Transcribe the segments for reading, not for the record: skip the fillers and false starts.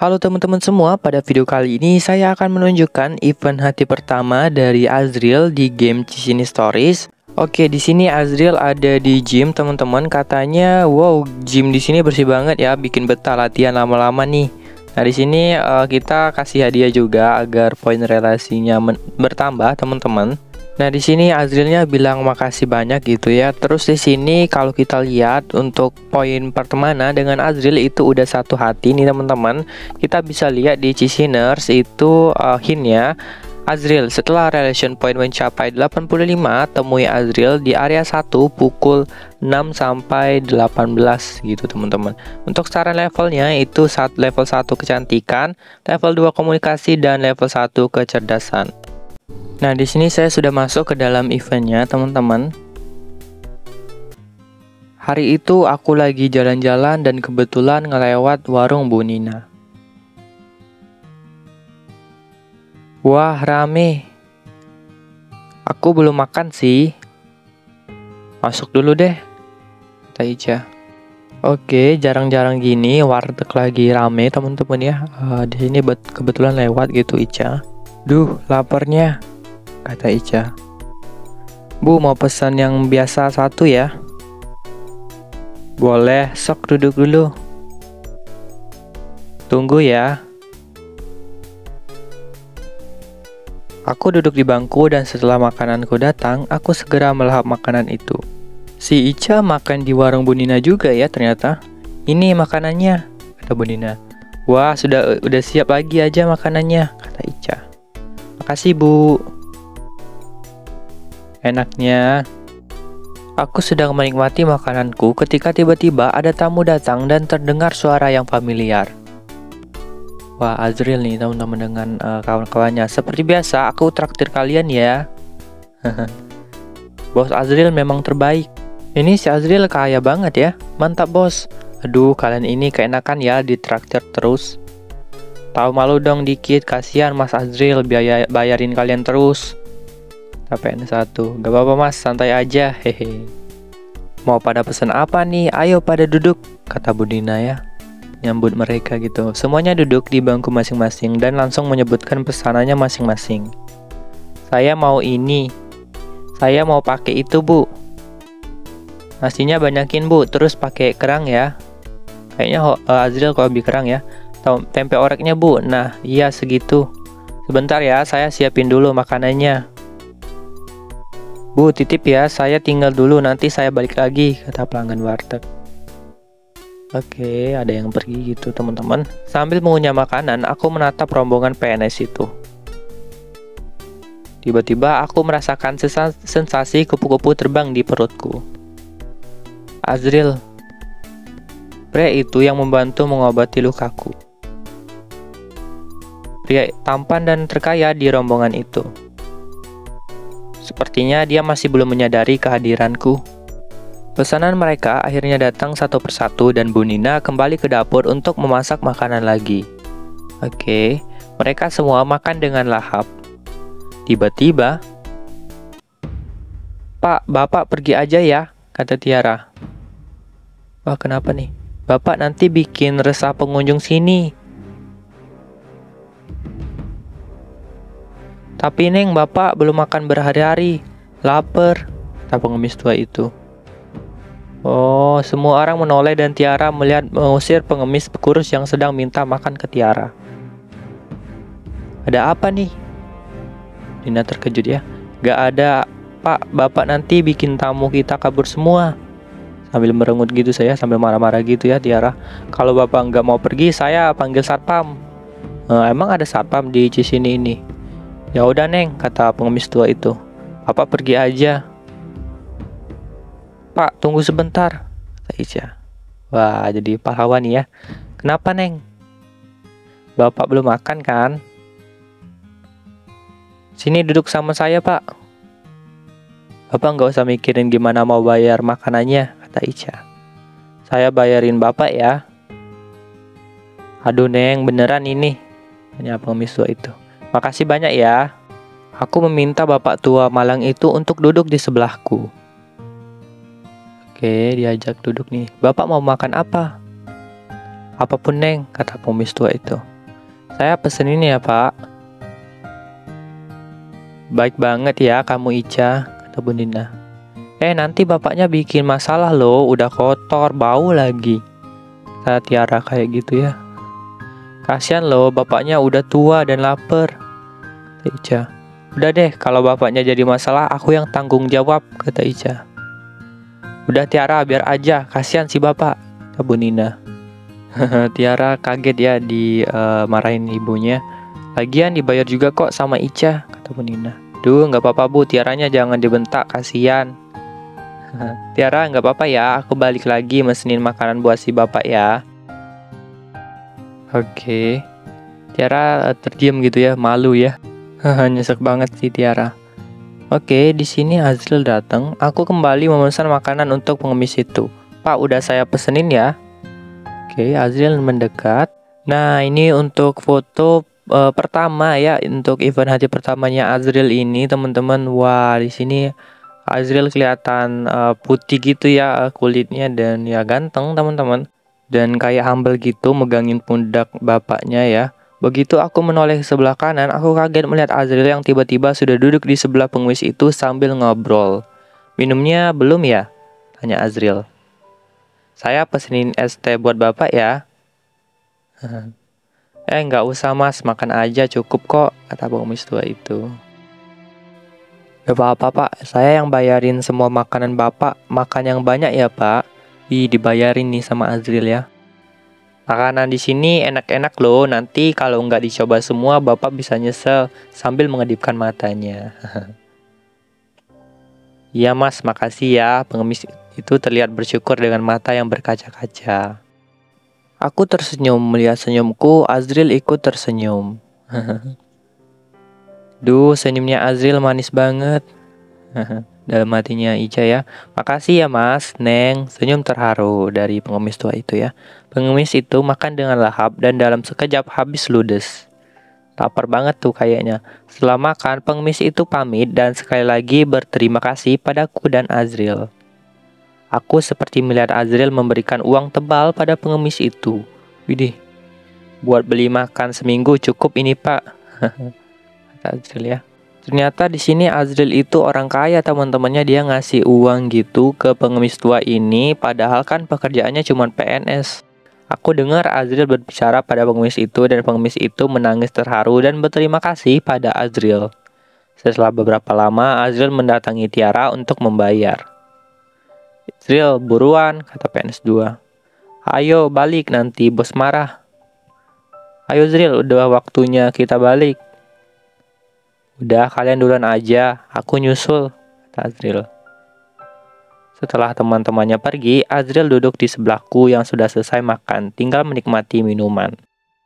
Halo teman-teman semua, pada video kali ini saya akan menunjukkan event hati pertama dari Azriel di game Cisini Stories. Oke, di sini Azriel ada di gym teman-teman. Katanya, wow, gym di sini bersih banget ya, bikin betah latihan lama-lama nih. Nah, di sini kita kasih hadiah juga agar poin relasinya bertambah teman-teman. Nah, di sini Azrielnya bilang makasih banyak gitu ya. Terus di sini kalau kita lihat untuk poin pertemanan dengan Azriel itu udah satu hati nih teman-teman. Kita bisa lihat di Cisiners itu hintnya Azriel setelah relation point mencapai 85, temui Azriel di area 1 pukul 6 sampai 18 gitu teman-teman. Untuk saran levelnya itu level 1 kecantikan, level 2 komunikasi, dan level 1 kecerdasan. Nah, di sini saya sudah masuk ke dalam eventnya, teman-teman. Hari itu aku lagi jalan-jalan dan kebetulan ngelewat warung Bu Nina. Wah, rame. Aku belum makan sih. Masuk dulu deh, kata Ica. Oke, jarang-jarang gini warteg lagi rame, teman-teman ya. Di sini kebetulan lewat gitu Ica. Duh, laparnya, kata Ica. Bu, mau pesan yang biasa satu ya? Boleh, sok duduk dulu. Tunggu ya. Aku duduk di bangku dan setelah makananku datang, aku segera melahap makanan itu. Si Ica makan di warung Bu Nina juga ya ternyata. Ini makanannya, kata Bu Nina. Wah, udah siap lagi aja makanannya, kata Ica. Makasih Bu. Enaknya. Aku sedang menikmati makananku ketika tiba-tiba ada tamu datang dan terdengar suara yang familiar. Wah, Azriel nih teman-teman dengan kawan-kawannya. Seperti biasa, aku traktir kalian ya. Bos Azriel memang terbaik. Ini si Azriel kaya banget ya. Mantap bos. Aduh, kalian ini keenakan ya ditraktir terus. Tahu malu dong dikit, kasihan Mas Azriel bayarin kalian terus. KPN 1. Gak apa-apa mas, santai aja, hehe. Mau pada pesan apa nih? Ayo pada duduk, kata Bu Nina ya. Nyambut mereka gitu. Semuanya duduk di bangku masing-masing dan langsung menyebutkan pesanannya masing-masing. Saya mau ini. Saya mau pakai itu bu. Nasinya banyakin bu, terus pakai kerang ya. Kayaknya Azriel kalau lebih kerang ya. Tempe oreknya bu. Nah, iya segitu. Sebentar ya, saya siapin dulu makanannya. Bu, titip ya, saya tinggal dulu, nanti saya balik lagi, kata pelanggan warteg. Oke, ada yang pergi gitu teman-teman. Sambil mengunyah makanan, aku menatap rombongan PNS itu. Tiba-tiba aku merasakan sensasi kupu-kupu terbang di perutku. Azriel, pria itu yang membantu mengobati lukaku. Pria tampan dan terkaya di rombongan itu. Sepertinya dia masih belum menyadari kehadiranku. Pesanan mereka akhirnya datang satu persatu dan Bu Nina kembali ke dapur untuk memasak makanan lagi. Oke, mereka semua makan dengan lahap. Tiba-tiba, Pak, Bapak pergi aja ya, kata Tiara. Wah, kenapa nih? Bapak nanti bikin resah pengunjung sini. Tapi Neng, Bapak belum makan berhari-hari. Lapar, kata pengemis tua itu. Oh, semua orang menoleh dan Tiara melihat mengusir pengemis kurus yang sedang minta makan ke Tiara. Ada apa nih? Nina terkejut ya. Gak ada, Pak. Bapak nanti bikin tamu kita kabur semua. Sambil merengut gitu saya, sambil marah-marah gitu ya Tiara. Kalau Bapak nggak mau pergi, saya panggil satpam. Emang ada satpam di Cisini ini? Ya udah Neng, kata pengemis tua itu. Bapak pergi aja. Pak, tunggu sebentar, kata Ica. Wah, jadi pahlawan ya. Kenapa, Neng? Bapak belum makan, kan? Sini duduk sama saya, Pak. Bapak nggak usah mikirin gimana mau bayar makanannya, kata Ica. Saya bayarin Bapak ya. Aduh, Neng, beneran ini, tanya pengemis tua itu. Makasih banyak ya. Aku meminta Bapak tua malang itu untuk duduk di sebelahku. Oke, diajak duduk nih. Bapak mau makan apa? Apapun Neng, kata pengemis tua itu. Saya pesenin ya, Pak. Baik banget ya kamu, Ica, kata Bu Nina. Nanti bapaknya bikin masalah loh, udah kotor, bau lagi. Kata Tiara kayak gitu ya. Kasihan loh, bapaknya udah tua dan lapar, kata Ica. Udah deh, kalau bapaknya jadi masalah, aku yang tanggung jawab, kata Ica. Udah Tiara, biar aja, kasihan si bapak, kata Bu Nina. Tiara kaget ya dimarahin ibunya. Lagian dibayar juga kok sama Ica, kata Bu Nina. Duh, nggak apa-apa Bu, Tiaranya jangan dibentak, kasihan. Tiara, nggak apa-apa ya, aku balik lagi mesenin makanan buat si bapak ya. Oke. Tiara terdiam gitu ya, malu ya. Nyesek banget sih Tiara. Oke, di sini Azril datang. Aku kembali memesan makanan untuk pengemis itu. Pak, udah saya pesenin ya. Oke, Azril mendekat. Nah, ini untuk foto pertama ya, untuk event hati pertamanya Azril ini, teman-teman. Wah, di sini Azril kelihatan putih gitu ya kulitnya, dan ya ganteng, teman-teman. Dan kayak humble gitu megangin pundak bapaknya ya. Begitu aku menoleh ke sebelah kanan, aku kaget melihat Azril yang tiba-tiba sudah duduk di sebelah pengemis itu sambil ngobrol. Minumnya belum ya? Tanya Azril. Saya pesenin es teh buat bapak ya. Nggak usah mas, makan aja cukup kok, kata pengemis tua itu. Gak apa-apa pak, saya yang bayarin semua makanan bapak. Makan yang banyak ya pak. Dibayarin nih sama Azril ya. Makanan di sini enak-enak loh. Nanti kalau nggak dicoba semua, bapak bisa nyesel, sambil mengedipkan matanya. Iya mas, makasih ya. Pengemis itu terlihat bersyukur dengan mata yang berkaca-kaca. Aku tersenyum melihat senyumku. Azril ikut tersenyum. Duh, senyumnya Azril manis banget. Dalam hatinya Ica ya. Makasih ya mas, Neng. Senyum terharu dari pengemis tua itu ya. Pengemis itu makan dengan lahap dan dalam sekejap habis ludes. Lapar banget tuh kayaknya. Setelah makan, pengemis itu pamit dan sekali lagi berterima kasih padaku dan Azril. Aku seperti melihat Azril memberikan uang tebal pada pengemis itu. Widih, buat beli makan seminggu cukup ini pak. Kata Azril ya. Ternyata di sini Azril itu orang kaya, teman-temannya. Dia ngasih uang gitu ke pengemis tua ini, padahal kan pekerjaannya cuma PNS. Aku dengar Azril berbicara pada pengemis itu dan pengemis itu menangis terharu dan berterima kasih pada Azril. Setelah beberapa lama, Azril mendatangi Tiara untuk membayar. Azril, buruan, kata PNS 2. Ayo balik, nanti bos marah. Ayo Azril, udah waktunya kita balik. Udah, kalian duluan aja, aku nyusul, kata Azril. Setelah teman-temannya pergi, Azril duduk di sebelahku yang sudah selesai makan, tinggal menikmati minuman.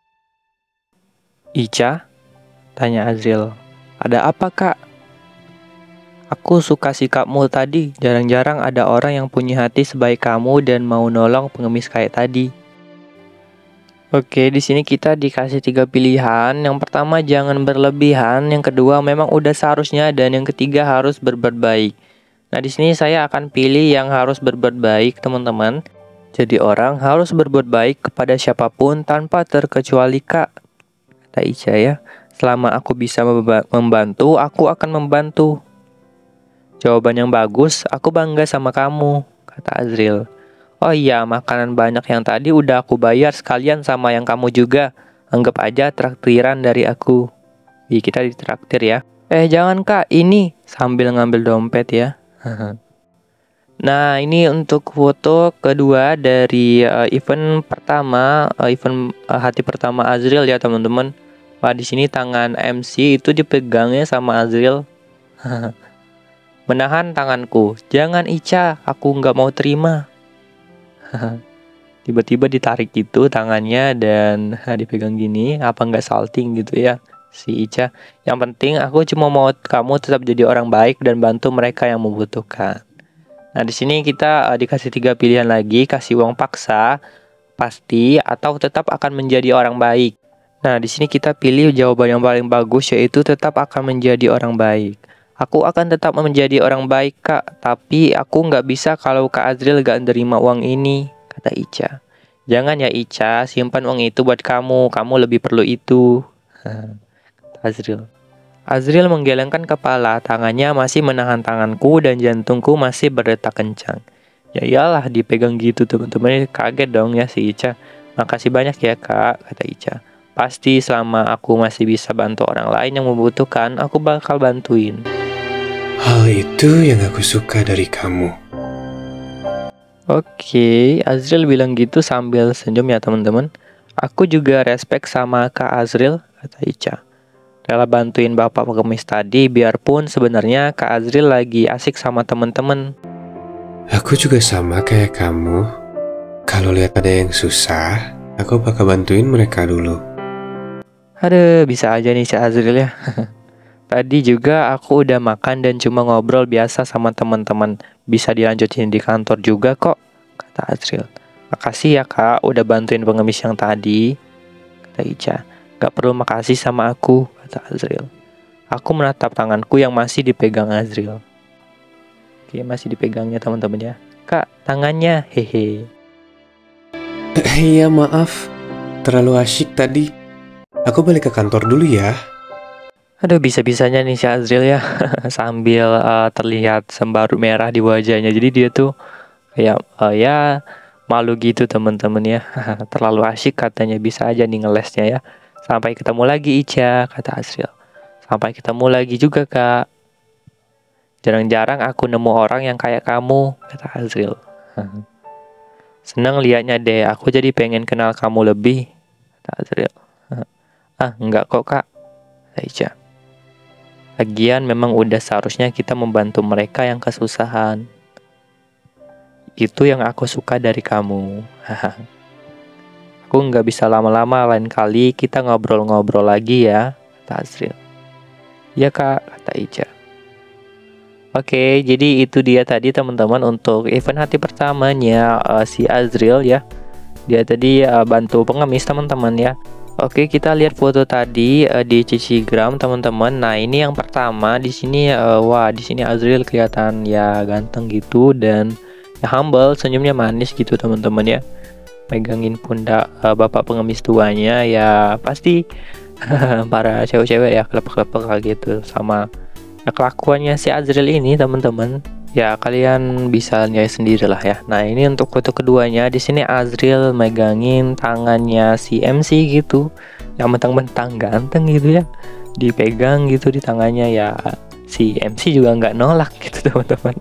Ica? Tanya Azril. Ada apa kak? Aku suka sikapmu tadi, jarang-jarang ada orang yang punya hati sebaik kamu dan mau nolong pengemis kayak tadi. Oke, di sini kita dikasih 3 pilihan. Yang pertama jangan berlebihan, yang kedua memang udah seharusnya, dan yang ketiga harus berbuat baik. Nah, di sini saya akan pilih yang harus berbuat baik, teman-teman. Jadi orang harus berbuat baik kepada siapapun tanpa terkecuali kak, kata Ica ya. Selama aku bisa membantu, aku akan membantu. Jawaban yang bagus, aku bangga sama kamu, kata Azril. Oh iya, makanan banyak yang tadi udah aku bayar sekalian sama yang kamu juga. Anggap aja traktiran dari aku. Kita ditraktir ya. Jangan kak, ini. Sambil ngambil dompet ya. Nah, ini untuk foto kedua dari event pertama, event hati pertama Azril ya teman-teman. Wah, di sini tangan MC itu dipegangnya sama Azril. Menahan tanganku. Jangan Ica, aku nggak mau terima. Tiba-tiba ditarik gitu tangannya dan dipegang gini. Apa nggak salting gitu ya si Ica. Yang penting aku cuma mau kamu tetap jadi orang baik dan bantu mereka yang membutuhkan. Nah, di sini kita dikasih 3 pilihan lagi, kasih uang paksa, pasti, atau tetap akan menjadi orang baik. Nah, di sini kita pilih jawaban yang paling bagus, yaitu tetap akan menjadi orang baik. Aku akan tetap menjadi orang baik kak, tapi aku nggak bisa kalau Kak Azril nggak nerima uang ini, kata Ica. Jangan ya Ica, simpan uang itu buat kamu lebih perlu itu. Azril. Azril menggelengkan kepala, tangannya masih menahan tanganku dan jantungku masih berdetak kencang. Ya iyalah, dipegang gitu teman-teman, kaget dong ya si Ica. Makasih banyak ya kak, kata Ica. Pasti selama aku masih bisa bantu orang lain yang membutuhkan, aku bakal bantuin. Hal itu yang aku suka dari kamu. Oke, Azril bilang gitu sambil senyum ya teman-teman. Aku juga respect sama Kak Azril, kata Ica. Rela bantuin bapak pengemis tadi, biarpun sebenarnya Kak Azril lagi asik sama teman-teman. Aku juga sama kayak kamu. Kalau lihat ada yang susah, aku bakal bantuin mereka dulu. Aduh, bisa aja nih si Azril ya. Tadi juga aku udah makan dan cuma ngobrol biasa sama teman-teman. Bisa dilanjutin di kantor juga kok, kata Azril. Makasih ya kak, udah bantuin pengemis yang tadi, kata Ica. Gak perlu makasih sama aku, kata Azril. Aku menatap tanganku yang masih dipegang Azril. Oke, masih dipegangnya teman-teman ya. Kak, tangannya, hehe. Iya maaf, terlalu asyik tadi. Aku balik ke kantor dulu ya. Aduh, bisa-bisanya nih si Azril ya. Sambil terlihat sembaru merah di wajahnya. Jadi dia tuh kayak ya malu gitu teman-teman ya. Terlalu asyik katanya, bisa aja nih ngelesnya ya. Sampai ketemu lagi Ica, kata Azril. Sampai ketemu lagi juga kak. Jarang-jarang aku nemu orang yang kayak kamu, kata Azril. Senang liatnya deh, aku jadi pengen kenal kamu lebih, kata Azril. Ah, enggak kok kak, kata Ica. Lagian memang udah seharusnya kita membantu mereka yang kesusahan. Itu yang aku suka dari kamu. Aku nggak bisa lama-lama, lain kali kita ngobrol-ngobrol lagi ya, kata Azril. Ya kak, kata Ica. Oke, jadi itu dia tadi teman-teman untuk event hati pertamanya si Azril ya. Dia tadi bantu pengemis teman-teman ya. Oke, kita lihat foto tadi di Cicigram teman-teman. Nah, ini yang pertama di sini wah, di sini Azril kelihatan ya ganteng gitu dan ya humble, senyumnya manis gitu teman-teman ya. Megangin pundak bapak pengemis tuanya ya, pasti para cewek-cewek ya kelepek-kelepek kayak gitu sama ya, kelakuannya si Azril ini teman-teman. Ya kalian bisa lihat sendiri lah ya. Nah ini untuk foto keduanya, di sini Azril megangin tangannya si MC gitu, yang mentang-mentang ganteng gitu ya, dipegang gitu di tangannya ya. Si MC juga nggak nolak gitu teman-teman.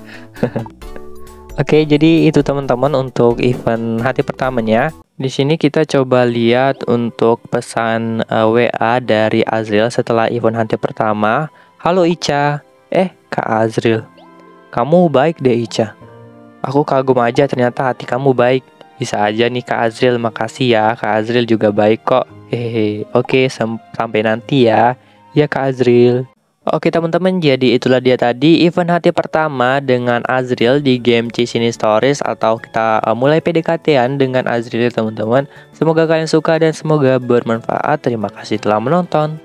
Oke, jadi itu teman-teman untuk event hati pertamanya. Di sini kita coba lihat untuk pesan WA dari Azril setelah event hati pertama. Halo Ica, Kak Azril. Kamu baik deh Ica. Aku kagum aja ternyata hati kamu baik. Bisa aja nih Kak Azril, makasih ya. Kak Azril juga baik kok. Hehe, oke sampai nanti ya. Ya Kak Azril. Oke teman-teman, jadi itulah dia tadi event hati pertama dengan Azril di game Cisini Stories, atau kita mulai PDKT-an dengan Azril teman-teman. Semoga kalian suka dan semoga bermanfaat. Terima kasih telah menonton.